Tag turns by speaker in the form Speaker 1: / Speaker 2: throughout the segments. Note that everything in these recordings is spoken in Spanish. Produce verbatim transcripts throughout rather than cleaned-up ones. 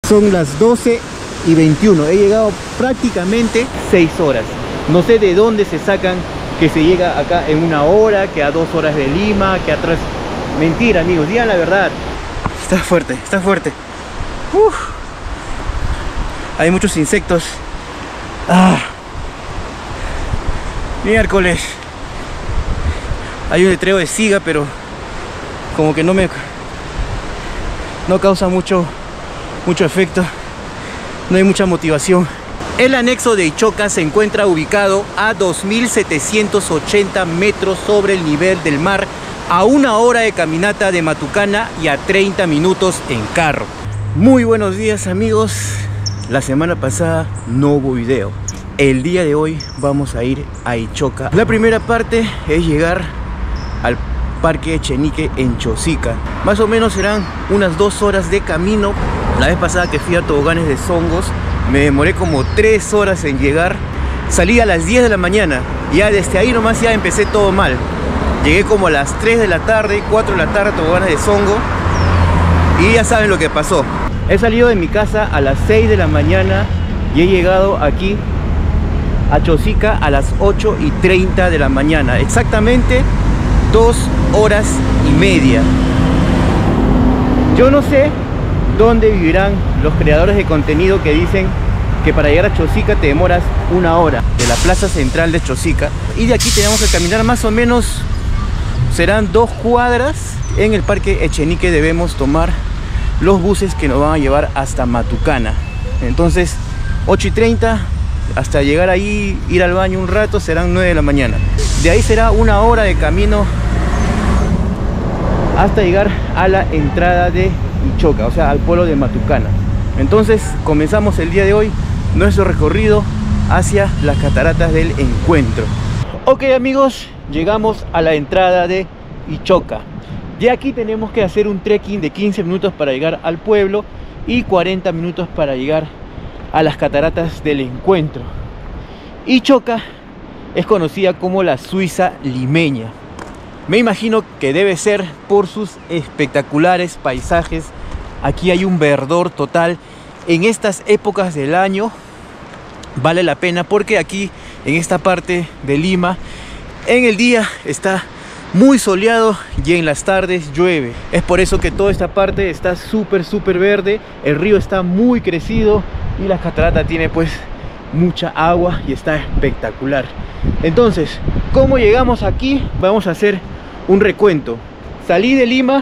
Speaker 1: Son las doce y veintiuno. He llegado prácticamente seis horas. No sé de dónde se sacan que se llega acá en una hora, que a dos horas de Lima, que a tres. Mentira, amigos, digan la verdad. Está fuerte, está fuerte. Uf. Hay muchos insectos. Ah. Miércoles. Hay un letrero de siga, pero como que no me no causa mucho mucho efecto. No hay mucha motivación. El anexo de Ichoca se encuentra ubicado a dos mil setecientos ochenta metros sobre el nivel del mar, a una hora de caminata de Matucana y a treinta minutos en carro. Muy buenos días, amigos. La semana pasada no hubo video. El día de hoy vamos a ir a Ichoca. La primera parte es llegar al Parque Echenique en Chosica. Más o menos serán unas dos horas de camino. La vez pasada que fui a toboganes de Songos me demoré como tres horas en llegar. Salí a las diez de la mañana. Ya desde ahí nomás ya empecé todo mal. Llegué como a las tres de la tarde, cuatro de la tarde a toboganes de Songo. Y ya saben lo que pasó. He salido de mi casa a las seis de la mañana y he llegado aquí a Chosica a las ocho y treinta de la mañana. Exactamente dos horas y media. Yo no sé dónde vivirán los creadores de contenido que dicen que para llegar a Chosica te demoras una hora. De la plaza central de Chosica. Y de aquí tenemos que caminar más o menos, serán dos cuadras. En el Parque Echenique debemos tomar los buses que nos van a llevar hasta Matucana. Entonces ocho y treinta, hasta llegar ahí, ir al baño un rato, serán nueve de la mañana. De ahí será una hora de camino hasta llegar a la entrada de Ichoca, o sea, al pueblo de Matucana. Entonces comenzamos el día de hoy nuestro recorrido hacia las cataratas del Encuentro. Ok, amigos, llegamos a la entrada de Ichoca. De aquí tenemos que hacer un trekking de quince minutos para llegar al pueblo y cuarenta minutos para llegar a las cataratas del Encuentro. Ichoca es conocida como la Suiza limeña. Me imagino que debe ser por sus espectaculares paisajes. Aquí hay un verdor total. En estas épocas del año vale la pena, porque aquí en esta parte de Lima en el día está muy soleado y en las tardes llueve. Es por eso que toda esta parte está súper súper verde. El río está muy crecido y la catarata tiene pues mucha agua y está espectacular. Entonces, ¿cómo llegamos aquí? Vamos a hacer un recuento. Salí de Lima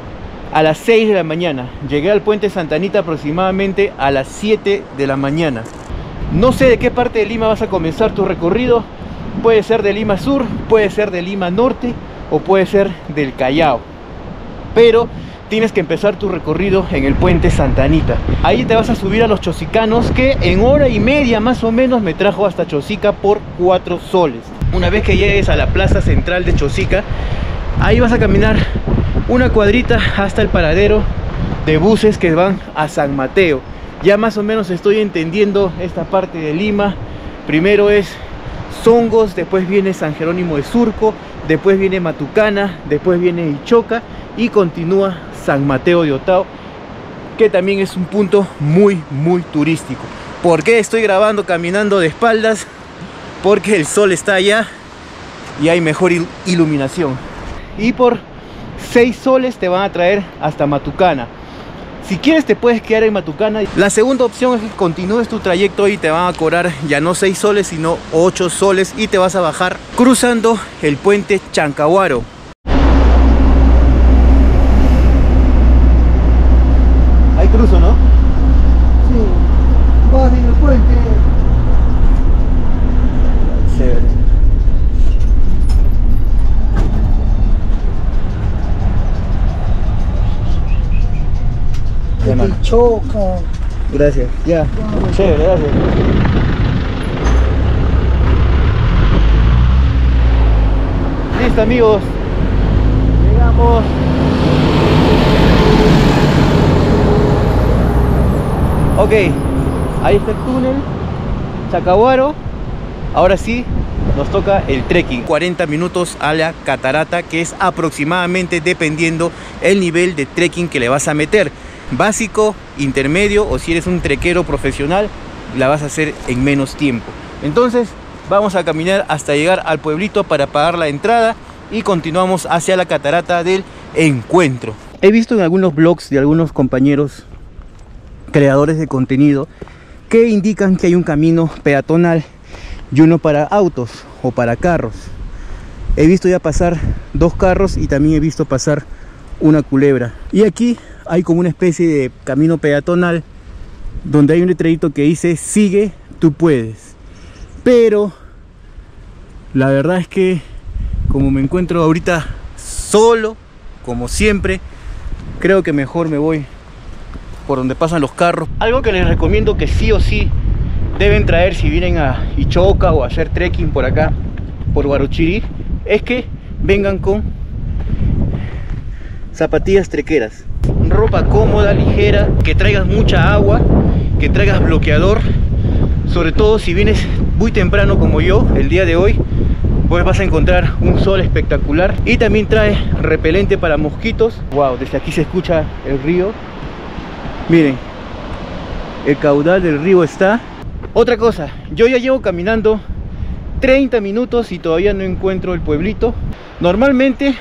Speaker 1: a las seis de la mañana. Llegué al puente Santa Anita aproximadamente a las siete de la mañana. No sé de qué parte de Lima vas a comenzar tu recorrido. Puede ser de Lima Sur, puede ser de Lima Norte o puede ser del Callao. Pero tienes que empezar tu recorrido en el puente Santa Anita. Ahí te vas a subir a los chosicanos, que en hora y media más o menos me trajo hasta Chosica por cuatro soles. Una vez que llegues a la plaza central de Chosica, ahí vas a caminar una cuadrita hasta el paradero de buses que van a San Mateo. Ya más o menos estoy entendiendo esta parte de Lima. Primero es Songos, después viene San Jerónimo de Surco, después viene Matucana, después viene Ichoca y continúa San Mateo de Otao, que también es un punto muy muy turístico. ¿Por qué estoy grabando caminando de espaldas? Porque el sol está allá y hay mejor il iluminación. Y por seis soles te van a traer hasta Matucana. Si quieres te puedes quedar en Matucana. La segunda opción es que continúes tu trayecto y te van a cobrar ya no seis soles sino ocho soles y te vas a bajar cruzando el puente Chancahuaro. Ahí cruzo, ¿no?
Speaker 2: Sí, vas en el puente.
Speaker 1: Chévere.
Speaker 2: Ichoca.
Speaker 1: Gracias, ya. Chévere, gracias. Listo, amigos. Llegamos. Ok, ahí está el túnel Chancahuaro. Ahora sí nos toca el trekking. cuarenta minutos a la catarata, que es aproximadamente, dependiendo el nivel de trekking que le vas a meter. básico, intermedio, o si eres un trequero profesional, la vas a hacer en menos tiempo. Entonces vamos a caminar hasta llegar al pueblito para pagar la entrada y continuamos hacia la catarata del Encuentro. He visto en algunos blogs de algunos compañeros creadores de contenido que indican que hay un camino peatonal y uno para autos o para carros. He visto ya pasar dos carros y también he visto pasar una culebra. Y aquí hay como una especie de camino peatonal donde hay un letrerito que dice sigue, tú puedes. Pero la verdad es que como me encuentro ahorita solo, como siempre, creo que mejor me voy por donde pasan los carros. Algo que les recomiendo que sí o sí deben traer si vienen a Ichoca o a hacer trekking por acá, por Huarochirí, es que vengan con zapatillas trequeras, ropa cómoda, ligera, que traigas mucha agua, que traigas bloqueador, sobre todo si vienes muy temprano como yo el día de hoy, pues vas a encontrar un sol espectacular. Y también trae repelente para mosquitos. Wow, desde aquí se escucha el río. Miren, el caudal del río está. Otra cosa, yo ya llevo caminando treinta minutos y todavía no encuentro el pueblito. Normalmente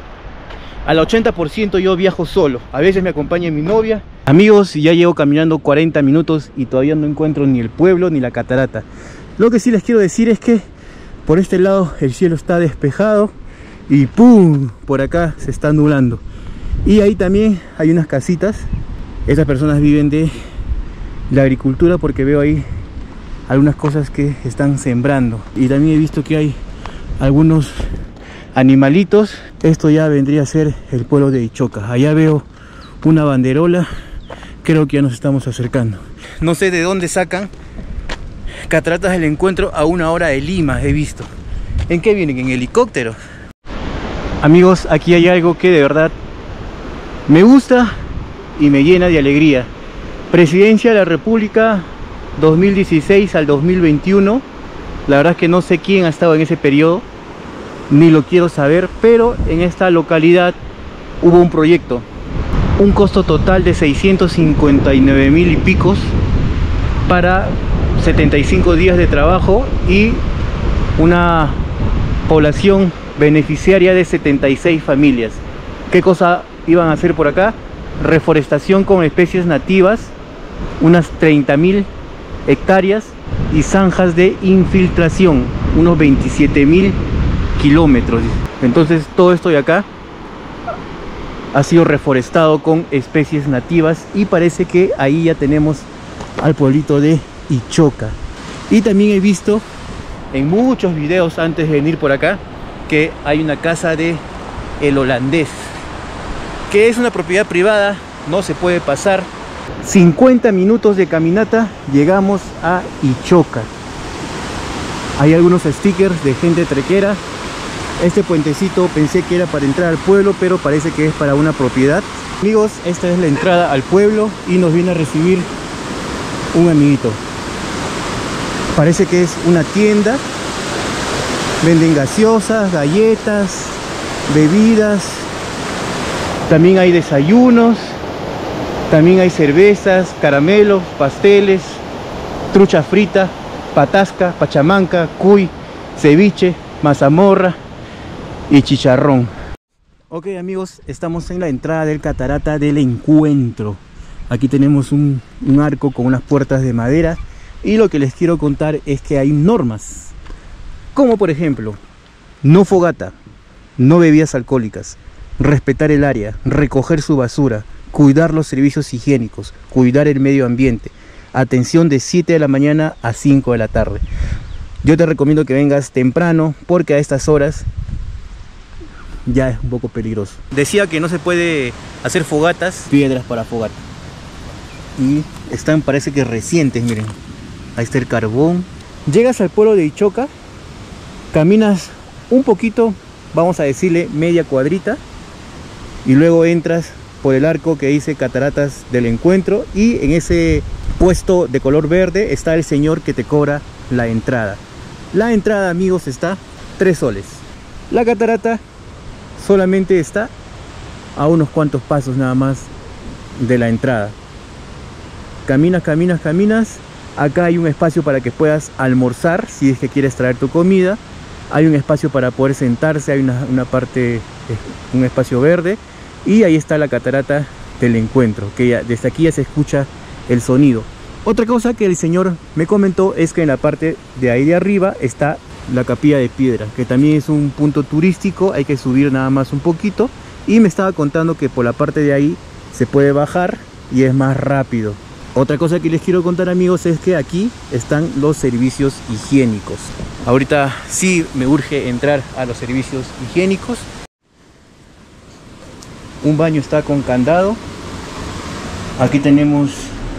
Speaker 1: al ochenta por ciento yo viajo solo, a veces me acompaña mi novia. Amigos, ya llevo caminando cuarenta minutos y todavía no encuentro ni el pueblo ni la catarata. Lo que sí les quiero decir es que por este lado el cielo está despejado y ¡pum! Por acá se está nublando. Y ahí también hay unas casitas. Estas personas viven de la agricultura porque veo ahí algunas cosas que están sembrando. Y también he visto que hay algunos animalitos. Esto ya vendría a ser el pueblo de Ichoca. Allá veo una banderola. Creo que ya nos estamos acercando. No sé de dónde sacan cataratas del Encuentro a una hora de Lima, he visto. ¿En qué vienen? ¿En helicóptero? Amigos, aquí hay algo que de verdad me gusta y me llena de alegría. Presidencia de la República dos mil dieciséis al dos mil veintiuno. La verdad es que no sé quién ha estado en ese periodo, ni lo quiero saber, pero en esta localidad hubo un proyecto, un costo total de seiscientos cincuenta y nueve mil y picos para setenta y cinco días de trabajo y una población beneficiaria de setenta y seis familias. ¿Qué cosa iban a hacer por acá? Reforestación con especies nativas, unas treinta mil hectáreas, y zanjas de infiltración, unos veintisiete mil kilómetros. Entonces todo esto de acá ha sido reforestado con especies nativas y parece que ahí ya tenemos al pueblito de Ichoca. Y también he visto en muchos videos antes de venir por acá que hay una casa de El Holandés, que es una propiedad privada, no se puede pasar. Cincuenta minutos de caminata, llegamos a Ichoca. Hay algunos stickers de gente trequera. Este puentecito pensé que era para entrar al pueblo, pero parece que es para una propiedad. Amigos, esta es la entrada al pueblo y nos viene a recibir un amiguito. Parece que es una tienda. Venden gaseosas, galletas, bebidas. También hay desayunos. También hay cervezas, caramelos, pasteles, trucha frita, patasca, pachamanca, cuy, ceviche, mazamorra y chicharrón. Ok amigos, estamos en la entrada del Catarata del Encuentro. Aquí tenemos un, un arco con unas puertas de madera. Y lo que les quiero contar es que hay normas, como por ejemplo, no fogata, no bebidas alcohólicas, respetar el área, recoger su basura, cuidar los servicios higiénicos, cuidar el medio ambiente, atención de siete de la mañana a cinco de la tarde. Yo te recomiendo que vengas temprano porque a estas horas ya es un poco peligroso. Decía que no se puede hacer fogatas, piedras para fogata. Y están, parece que recientes, miren. Ahí está el carbón. Llegas al pueblo de Ichoca, caminas un poquito, vamos a decirle media cuadrita, y luego entras por el arco que dice Cataratas del Encuentro, y en ese puesto de color verde está el señor que te cobra la entrada. La entrada, amigos, está tres soles. La catarata solamente está a unos cuantos pasos nada más de la entrada. Caminas, caminas, caminas. Acá hay un espacio para que puedas almorzar si es que quieres traer tu comida. Hay un espacio para poder sentarse, hay una, una parte, un espacio verde. Y ahí está la catarata del Encuentro, que ya, desde aquí ya se escucha el sonido. Otra cosa que el señor me comentó es que en la parte de ahí de arriba está la Capilla de Piedra, que también es un punto turístico. Hay que subir nada más un poquito. Y me estaba contando que por la parte de ahí se puede bajar y es más rápido. Otra cosa que les quiero contar, amigos, es que aquí están los servicios higiénicos. Ahorita sí me urge entrar a los servicios higiénicos. Un baño está con candado. Aquí tenemos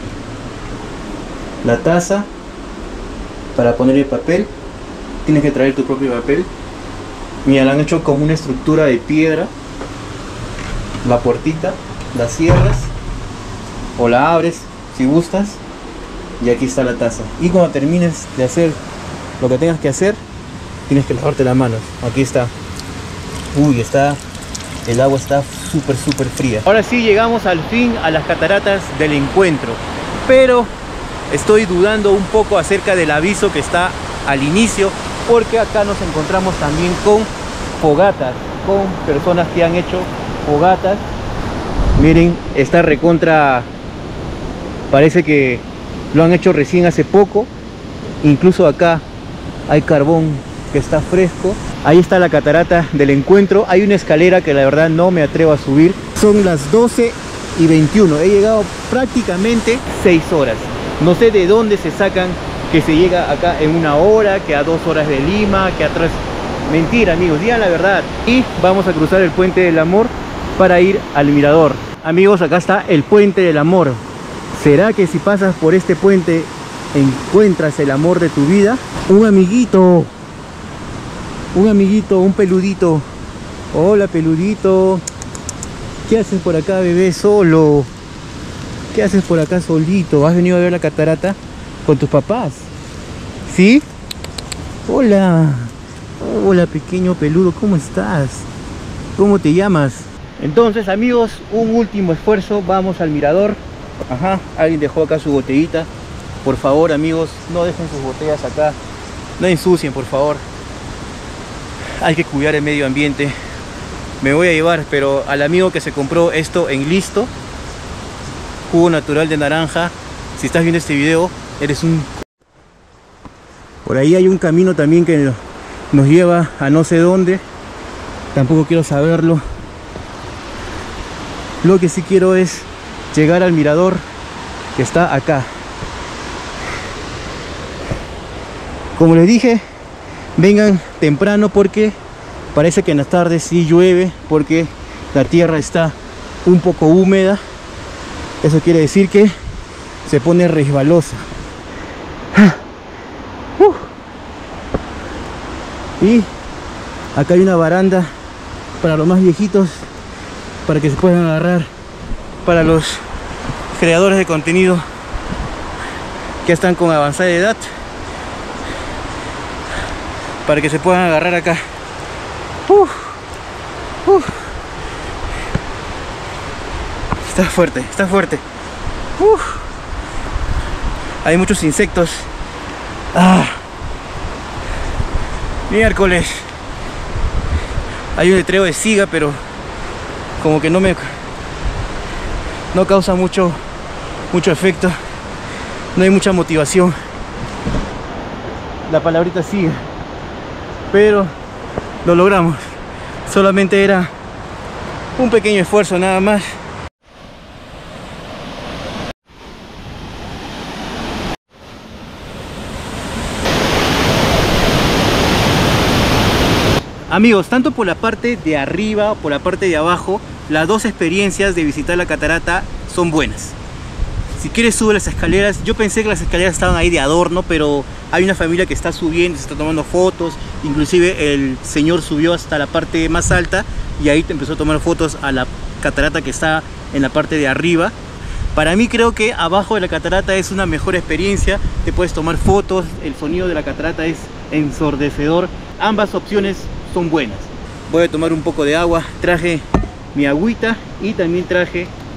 Speaker 1: la taza para poner el papel. Tienes que traer tu propio papel. Mira, la han hecho como una estructura de piedra. La puertita, la cierras o la abres si gustas, y aquí está la taza. Y cuando termines de hacer lo que tengas que hacer, tienes que lavarte las manos. Aquí está. Uy, está, el agua está súper súper fría. Ahora sí llegamos al fin a las cataratas del Encuentro, pero estoy dudando un poco acerca del aviso que está al inicio, porque acá nos encontramos también con fogatas, con personas que han hecho fogatas. Miren, está recontra, parece que lo han hecho recién hace poco. Incluso acá hay carbón que está fresco. Ahí está la catarata del Encuentro. Hay una escalera que la verdad no me atrevo a subir. Son las doce y veintiuno. He llegado prácticamente seis horas. No sé de dónde se sacan que se llega acá en una hora, que a dos horas de Lima, que a tres. Mentira, amigos, digan la verdad. Y vamos a cruzar el Puente del Amor para ir al mirador. Amigos, acá está el Puente del Amor. ¿Será que si pasas por este puente encuentras el amor de tu vida? Un amiguito, un amiguito, un peludito. Hola, peludito. ¿Qué haces por acá, bebé, solo? ¿Qué haces por acá solito? ¿Has venido a ver la catarata con tus papás? ¿Sí? Hola. Hola, pequeño peludo, ¿cómo estás? ¿Cómo te llamas? Entonces, amigos, un último esfuerzo. Vamos al mirador. Ajá, alguien dejó acá su botellita. Por favor, amigos, no dejen sus botellas acá. No ensucien, por favor. Hay que cuidar el medio ambiente. Me voy a llevar, pero al amigo que se compró esto en Listo, jugo natural de naranja, si estás viendo este video, eres un... Por ahí hay un camino también que nos lleva a no sé dónde. Tampoco quiero saberlo. Lo que sí quiero es llegar al mirador que está acá. Como les dije, vengan temprano porque parece que en las tardes sí llueve, porque la tierra está un poco húmeda. Eso quiere decir que se pone resbalosa. Y acá hay una baranda para los más viejitos, para que se puedan agarrar, para los creadores de contenido que están con avanzada edad, para que se puedan agarrar acá. Uf, uf. Está fuerte, está fuerte. Uf. Hay muchos insectos. Ah. Miércoles. Hay un letrero de siga, pero como que no me no causa mucho mucho efecto. No hay mucha motivación. La palabrita siga, pero lo logramos. Solamente era un pequeño esfuerzo nada más. Amigos, tanto por la parte de arriba o por la parte de abajo, las dos experiencias de visitar la catarata son buenas. Si quieres, sube las escaleras. Yo pensé que las escaleras estaban ahí de adorno, pero hay una familia que está subiendo, se está tomando fotos. Inclusive el señor subió hasta la parte más alta y ahí te empezó a tomar fotos a la catarata que está en la parte de arriba. Para mí creo que abajo de la catarata es una mejor experiencia. Te puedes tomar fotos, el sonido de la catarata es ensordecedor. Ambas opciones son buenas. Voy a tomar un poco de agua. Traje mi agüita y también traje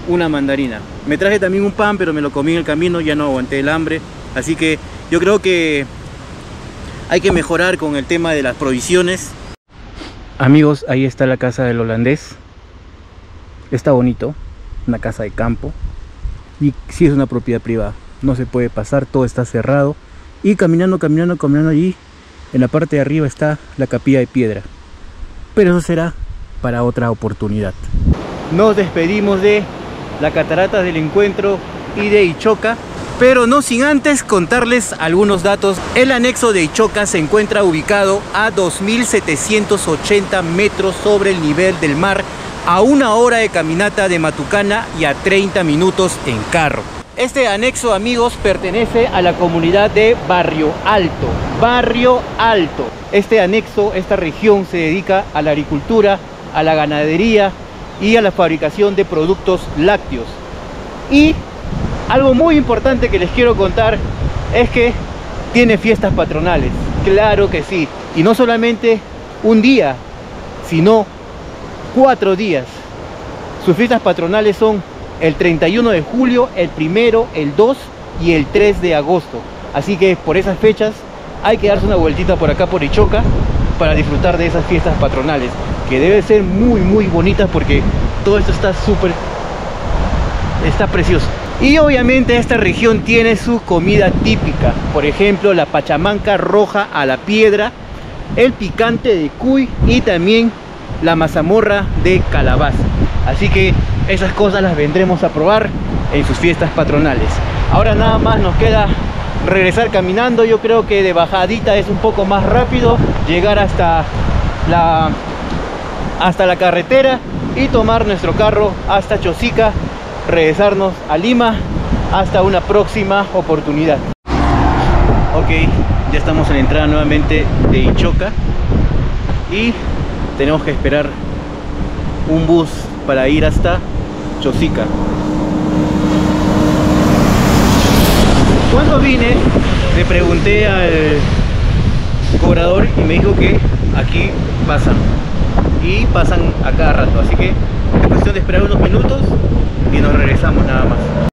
Speaker 1: una mandarina. Me traje también un pan, pero me lo comí en el camino, ya no aguanté el hambre. Así que yo creo que hay que mejorar con el tema de las provisiones. Amigos, ahí está la casa del holandés. Está bonito, una casa de campo. Y sí es una propiedad privada, no se puede pasar, todo está cerrado. Y caminando, caminando, caminando allí, en la parte de arriba está la capilla de piedra. Pero eso será para otra oportunidad. Nos despedimos de la Cataratas del Encuentro y de Ichoca, pero no sin antes contarles algunos datos. El anexo de Ichoca se encuentra ubicado a dos mil setecientos ochenta metros sobre el nivel del mar, a una hora de caminata de Matucana y a treinta minutos en carro. Este anexo, amigos, pertenece a la comunidad de Barrio Alto. Barrio Alto. Este anexo, esta región se dedica a la agricultura, a la ganadería y a la fabricación de productos lácteos. Y algo muy importante que les quiero contar es que tiene fiestas patronales. Claro que sí. Y no solamente un día, sino cuatro días. Sus fiestas patronales son el treinta y uno de julio, el primero, el dos y el tres de agosto. Así que por esas fechas hay que darse una vueltita por acá por Ichoca para disfrutar de esas fiestas patronales, que deben ser muy muy bonitas porque todo esto está súper, está precioso. Y obviamente esta región tiene su comida típica, por ejemplo la pachamanca roja a la piedra, el picante de cuy y también la mazamorra de calabaza. Así que esas cosas las vendremos a probar en sus fiestas patronales. Ahora nada más nos queda regresar caminando. Yo creo que de bajadita es un poco más rápido llegar hasta la, hasta la carretera y tomar nuestro carro hasta Chosica, regresarnos a Lima hasta una próxima oportunidad. Ok, ya estamos en la entrada nuevamente de Ichoca y tenemos que esperar un bus para ir hasta Chosica. Cuando vine le pregunté al cobrador y me dijo que aquí pasan y pasan a cada rato, así que es cuestión de esperar unos minutos y nos regresamos nada más.